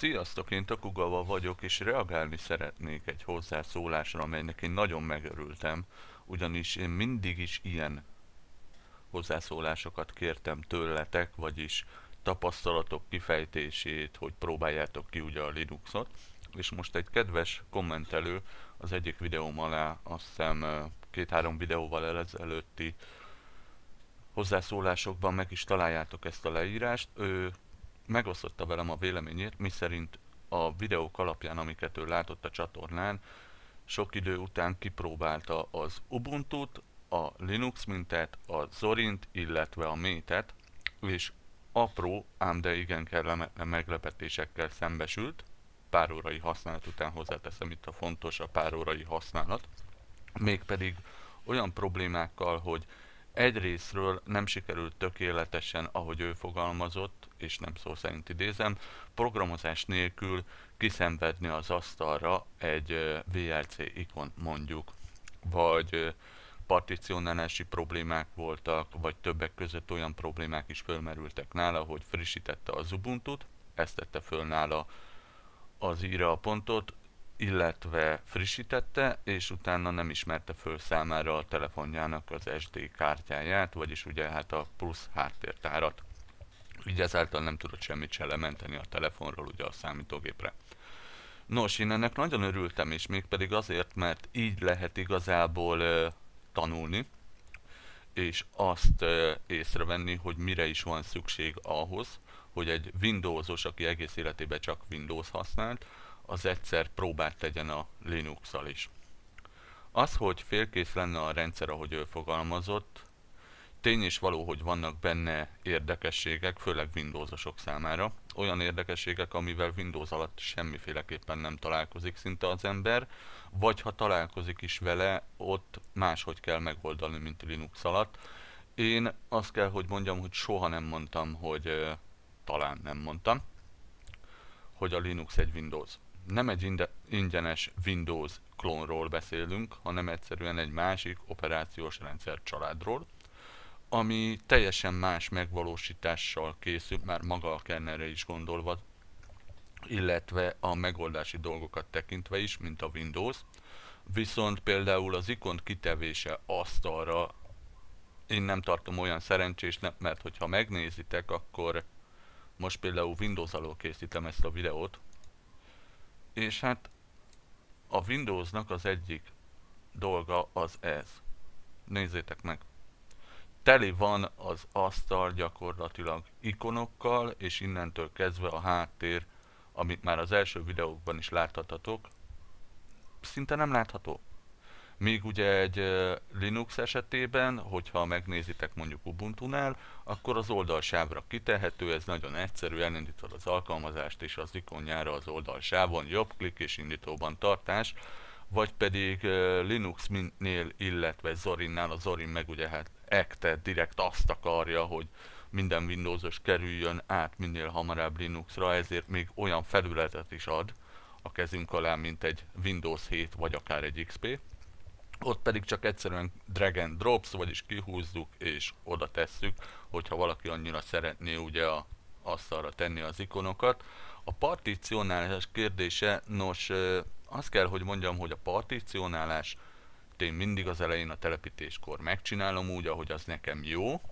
Sziasztok, én Tokugawa vagyok, és reagálni szeretnék egy hozzászólásra, amelynek én nagyon megörültem, ugyanis én mindig is ilyen hozzászólásokat kértem tőletek, vagyis tapasztalatok kifejtését, hogy próbáljátok ki ugye a Linuxot, és most egy kedves kommentelő az egyik videóm alá, azt hiszem két-három videóval ezelőtti hozzászólásokban meg is találjátok ezt a leírást. Ő megosztotta velem a véleményét, miszerint a videók alapján, amiket ő látott a csatornán, sok idő után kipróbálta az Ubuntut, a Linux mintát, a Zorint, illetve a Mate-et, és apró, ám de igen kellemetlen meglepetésekkel szembesült. Pár órai használat után hozzáteszem, itt a fontos a pár órai használat, mégpedig olyan problémákkal, hogy egyrészről nem sikerült tökéletesen, ahogy ő fogalmazott, és nem szó szerint idézem, programozás nélkül kiszenvedni az asztalra egy VLC ikon mondjuk, vagy particionálási problémák voltak, vagy többek között olyan problémák is fölmerültek nála, hogy frissítette az Ubuntut, ezt tette föl nála az írja a pontot, illetve frissítette, és utána nem ismerte föl számára a telefonjának az SD kártyáját, vagyis ugye hát a plusz háttértárat. Így ezáltal nem tudott semmit se lementeni a telefonról ugye a számítógépre. Nos, én ennek nagyon örültem, és mégpedig azért, mert így lehet igazából tanulni, és azt észrevenni, hogy mire is van szükség ahhoz, hogy egy Windowsos, aki egész életében csak Windows használt, az egyszer próbát tegyen a Linux-szal is. Az, hogy félkész lenne a rendszer, ahogy ő fogalmazott, tény és való, hogy vannak benne érdekességek, főleg Windowsosok számára. Olyan érdekességek, amivel Windows alatt semmiféleképpen nem találkozik szinte az ember, vagy ha találkozik is vele, ott máshogy kell megoldani, mint Linux alatt. Én azt kell, hogy mondjam, hogy soha nem mondtam, hogy talán nem mondtam, hogy a Linux egy Windows. Nem egy ingyenes Windows klónról beszélünk, hanem egyszerűen egy másik operációs rendszer családról, ami teljesen más megvalósítással készül, már maga a kernelre is gondolva, illetve a megoldási dolgokat tekintve is, mint a Windows. Viszont például az ikon kitevése asztalra én nem tartom olyan szerencsésnek, mert hogyha megnézitek, akkor most például Windows alól készítem ezt a videót, és hát a Windowsnak az egyik dolga az ez. Nézzétek meg! Teli van az asztal gyakorlatilag ikonokkal, és innentől kezdve a háttér, amit már az első videókban is láthatatok, szinte nem látható. Míg ugye egy Linux esetében, hogyha megnézitek mondjuk Ubuntu-nál, akkor az oldalsávra kitehető, ez nagyon egyszerű, elindítod az alkalmazást és az ikonjára az oldalsávon, jobb klik és indítóban tartás, vagy pedig Linux-nél, illetve Zorinnál, a Zorin meg ugye hát ekte direkt azt akarja, hogy minden Windowsos kerüljön át minél hamarabb Linuxra, ezért még olyan felületet is ad a kezünk alá, mint egy Windows 7 vagy akár egy XP. Ott pedig csak egyszerűen drag and drops, vagyis kihúzzuk és oda tesszük, hogyha valaki annyira szeretné ugye a asztalra tenni az ikonokat. A particionálás kérdése, nos, azt kell, hogy mondjam, hogy a particionálás én mindig az elején a telepítéskor megcsinálom úgy, ahogy az nekem jó,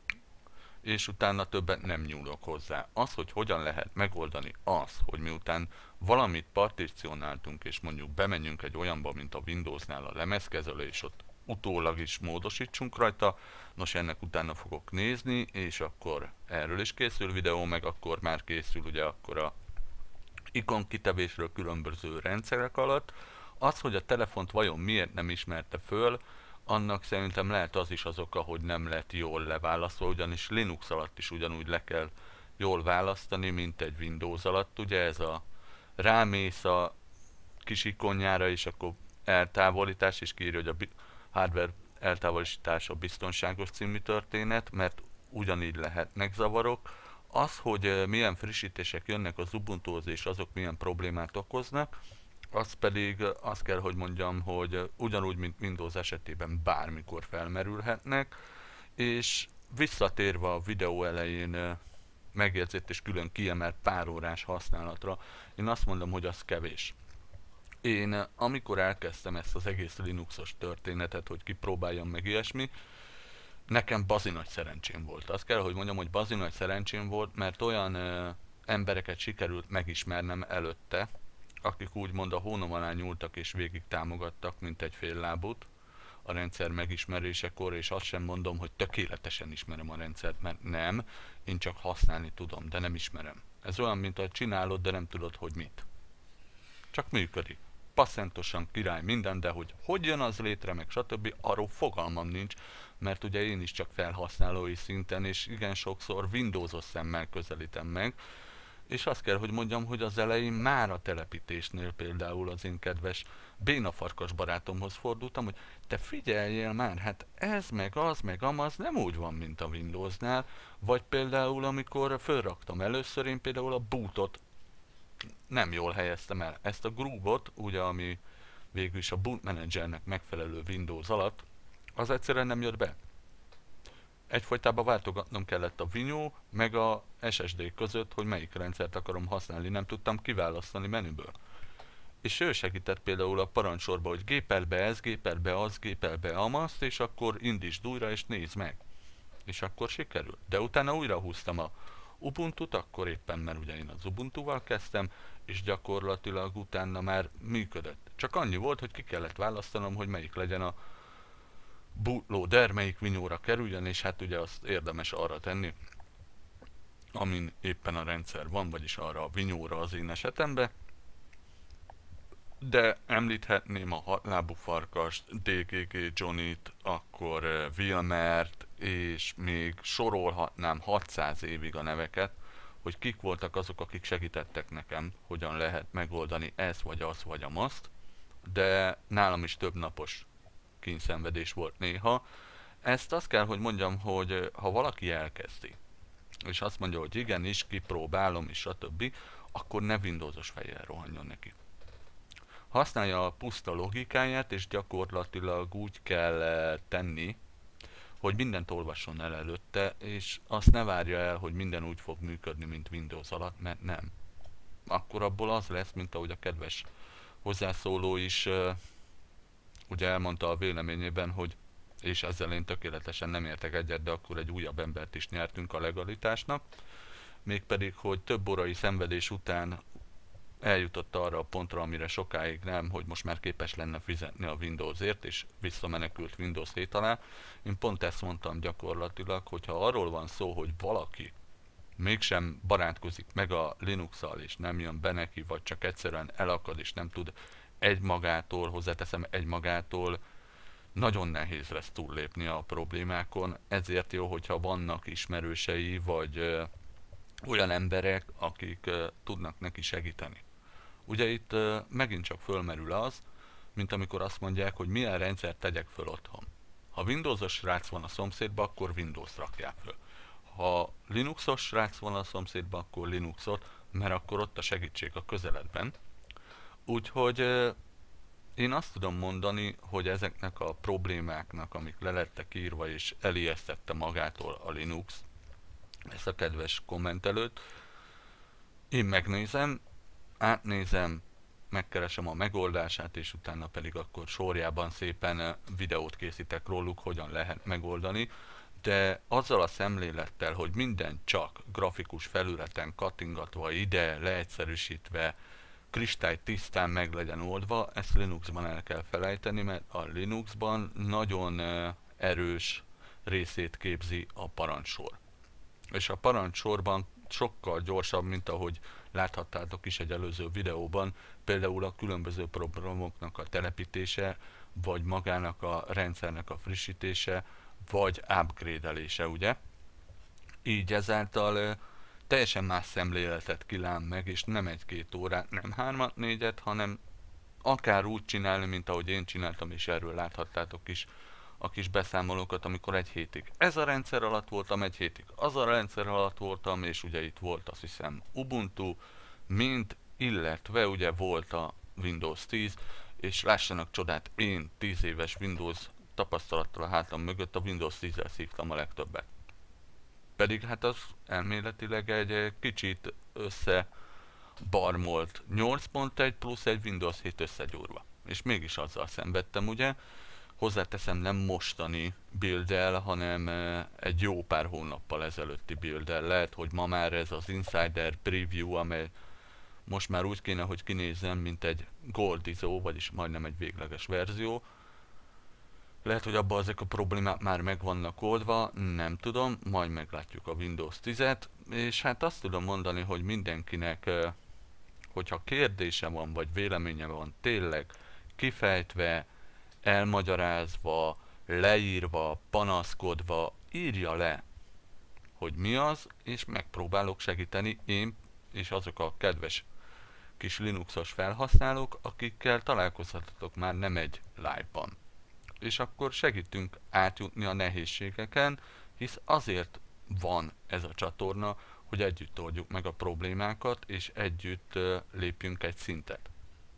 és utána többet nem nyúlok hozzá. Az, hogy hogyan lehet megoldani az, hogy miután valamit particionáltunk, és mondjuk bemenjünk egy olyanba, mint a Windowsnál a lemezkezelő, és ott utólag is módosítsunk rajta, nos ennek utána fogok nézni, és akkor erről is készül videó, meg akkor már készül ugye akkor a ikon kitevésről különböző rendszerek alatt. Az, hogy a telefont vajon miért nem ismerte föl, annak szerintem lehet az is az oka, hogy nem lett jól leválasztva, ugyanis Linux alatt is ugyanúgy le kell jól választani, mint egy Windows alatt. Ugye ez a rámész a kis ikonjára, és akkor eltávolítás, és kiírja, hogy a hardware eltávolítása biztonságos című történet, mert ugyanígy lehetnek zavarok. Az, hogy milyen frissítések jönnek az Ubuntuhoz, és azok milyen problémát okoznak, az pedig azt kell, hogy mondjam, hogy ugyanúgy, mint Windows esetében bármikor felmerülhetnek, és visszatérve a videó elején megjegyzett és külön kiemelt pár órás használatra, én azt mondom, hogy az kevés. Én amikor elkezdtem ezt az egész Linuxos történetet, hogy kipróbáljam meg ilyesmi, nekem bazi nagy szerencsém volt. Azt kell, hogy mondjam, hogy bazi nagy szerencsém volt, mert olyan embereket sikerült megismernem előtte, akik úgymond a hónom alá nyúltak és végig támogattak, mint egy fél lábút a rendszer megismerésekor, és azt sem mondom, hogy tökéletesen ismerem a rendszert, mert nem, én csak használni tudom, de nem ismerem. Ez olyan, mint hogy csinálod, de nem tudod, hogy mit. Csak működik. Passzentosan király minden, de hogy jön az létre, meg stb. Arról fogalmam nincs, mert ugye én is csak felhasználói szinten, és igen sokszor Windowsos szemmel közelítem meg, és azt kell, hogy mondjam, hogy az elején már a telepítésnél például az én kedves bénafarkas barátomhoz fordultam, hogy te figyeljél már, hát ez meg az meg amaz nem úgy van, mint a Windowsnál, vagy például amikor fölraktam először, én például a bootot nem jól helyeztem el. Ezt a groovot, ugye ami végül is a boot managernek megfelelő Windows alatt, az egyszerűen nem jött be. Egyfolytában váltogatnom kellett a Vinyó meg a SSD között, hogy melyik rendszert akarom használni, nem tudtam kiválasztani menüből. És ő segített például a parancsorba, hogy gépel be ez, gépel be az, gépel be amazt, és akkor indítsd újra és nézd meg. És akkor sikerült. De utána újra húztam a Ubuntu-t, akkor éppen, mert ugye én az Ubuntu-val kezdtem, és gyakorlatilag utána már működött. Csak annyi volt, hogy ki kellett választanom, hogy melyik legyen a bootloader, melyik vinyóra kerüljön, és hát ugye azt érdemes arra tenni, amin éppen a rendszer van, vagyis arra a vinyóra az én esetemben. De említhetném a hatlábú farkast, DGG Johnnyt, akkor Wilmert, és még sorolhatnám 600 évig a neveket, hogy kik voltak azok, akik segítettek nekem, hogyan lehet megoldani ezt, vagy azt, vagy amazt, de nálam is több napos kényszenvedés volt néha. Ezt azt kell, hogy mondjam, hogy ha valaki elkezdi, és azt mondja, hogy igenis, kipróbálom, és stb., akkor ne Windowsos fejjel rohanjon neki. Használja a puszta logikáját, és gyakorlatilag úgy kell tenni, hogy mindent olvasson el előtte, és azt ne várja el, hogy minden úgy fog működni, mint Windows alatt, mert nem. Akkor abból az lesz, mint ahogy a kedves hozzászóló is ugye elmondta a véleményében, hogy és ezzel én tökéletesen nem értek egyet, de akkor egy újabb embert is nyertünk a legalitásnak, mégpedig, hogy több órai szenvedés után eljutott arra a pontra, amire sokáig nem, hogy most már képes lenne fizetni a Windowsért, és visszamenekült Windows 7 alá. Én pont ezt mondtam gyakorlatilag, hogyha arról van szó, hogy valaki mégsem barátkozik meg a Linux-szal, és nem jön be neki, vagy csak egyszerűen elakad, és nem tud egymagától, hozzáteszem egymagától, nagyon nehéz lesz túllépni a problémákon, ezért jó, hogyha vannak ismerősei, vagy olyan emberek, akik tudnak neki segíteni. Ugye itt megint csak fölmerül az, mint amikor azt mondják, hogy milyen rendszert tegyek föl otthon. Ha Windowsos srác van a szomszédba, akkor Windows rakják föl. Ha Linuxos srác van a szomszédba, akkor Linuxot, mert akkor ott a segítség a közeledben. Úgyhogy én azt tudom mondani, hogy ezeknek a problémáknak, amik le lettek írva és elijesztette magától a Linux, ezt a kedves kommentelőt, én megnézem, átnézem, megkeresem a megoldását, és utána pedig akkor sorjában szépen videót készítek róluk, hogyan lehet megoldani, de azzal a szemlélettel, hogy minden csak grafikus felületen kattingatva ide, leegyszerűsítve, kristály tisztán meg legyen oldva, ezt Linuxban el kell felejteni, mert a Linuxban nagyon erős részét képzi a parancsor. És a parancssorban sokkal gyorsabb, mint ahogy láthattátok is egy előző videóban, például a különböző programoknak a telepítése, vagy magának a rendszernek a frissítése, vagy upgrade-elése, ugye? Így ezáltal teljesen más szemléletet kilám meg, és nem egy-két órát, nem 3-4-et, hanem akár úgy csinálni, mint ahogy én csináltam, és erről láthattátok is a kis beszámolókat, amikor egy hétig ez a rendszer alatt voltam, egy hétig az a rendszer alatt voltam, és ugye itt volt azt hiszem Ubuntu, mint illetve ugye volt a Windows 10, és lássanak csodát, én 10 éves Windows tapasztalattal a hátam mögött a Windows 10-el szívtam a legtöbbet. Pedig hát az elméletileg egy kicsit összebarmolt 8.1 plusz egy Windows 7 összegyúrva. És mégis azzal szenvedtem, ugye? Hozzáteszem, nem mostani builddel, hanem egy jó pár hónappal ezelőtti builddel. Lehet, hogy ma már ez az Insider Preview, amely most már úgy kéne, hogy kinézzem, mint egy Goldizó, vagyis majdnem egy végleges verzió. Lehet, hogy abban ezek a problémák már meg vannak oldva, nem tudom, majd meglátjuk a Windows 10-et, és hát azt tudom mondani, hogy mindenkinek, hogyha kérdése van, vagy véleménye van, tényleg kifejtve, elmagyarázva, leírva, panaszkodva, írja le, hogy mi az, és megpróbálok segíteni én és azok a kedves kis Linuxos felhasználók, akikkel találkozhatatok már nem egy live-ban. És akkor segítünk átjutni a nehézségeken, hisz azért van ez a csatorna, hogy együtt oldjuk meg a problémákat, és együtt lépjünk egy szintet.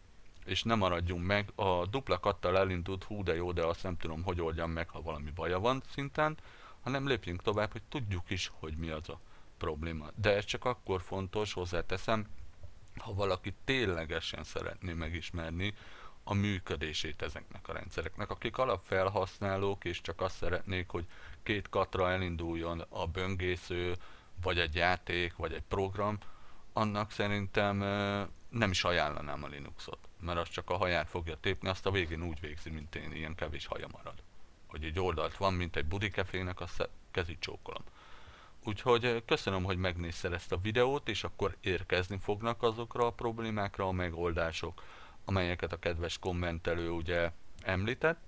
És nem maradjunk meg, a dupla kattal elindult, hú de jó, de azt nem tudom, hogy oldjam meg, ha valami baja van szinten, hanem lépjünk tovább, hogy tudjuk is, hogy mi az a probléma. De ez csak akkor fontos, hozzáteszem, ha valaki ténylegesen szeretné megismerni a működését ezeknek a rendszereknek, akik alapfelhasználók, és csak azt szeretnék, hogy két katra elinduljon a böngésző, vagy egy játék, vagy egy program, annak szerintem nem is ajánlanám a Linuxot, mert az csak a haját fogja tépni, azt a végén úgy végzi, mint én, ilyen kevés haja marad. Hogy egy oldalt van, mint egy budikefének, azt kezit csókolom. Úgyhogy köszönöm, hogy megnézted ezt a videót, és akkor érkezni fognak azokra a problémákra a megoldások, amelyeket a kedves kommentelő ugye említett,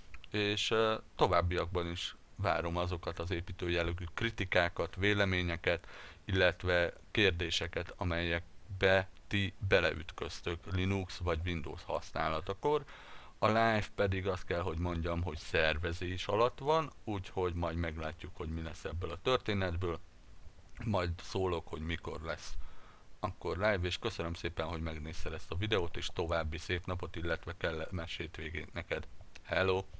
és továbbiakban is várom azokat az építő jellegű kritikákat, véleményeket, illetve kérdéseket, amelyekbe ti beleütköztök Linux vagy Windows használatakor. A live pedig azt kell, hogy mondjam, hogy szervezés alatt van, úgyhogy majd meglátjuk, hogy mi lesz ebből a történetből. Majd szólok, hogy mikor lesz akkor live, és köszönöm szépen, hogy megnézted ezt a videót, és további szép napot, illetve kellemes hétvégét neked. Hello!